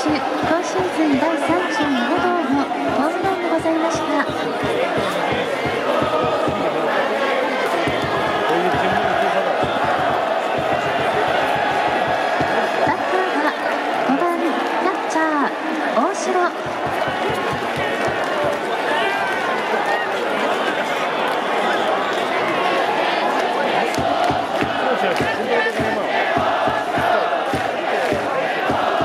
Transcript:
今シーズン第37号のホームランでございました。バッターは5番キャッチャー大城。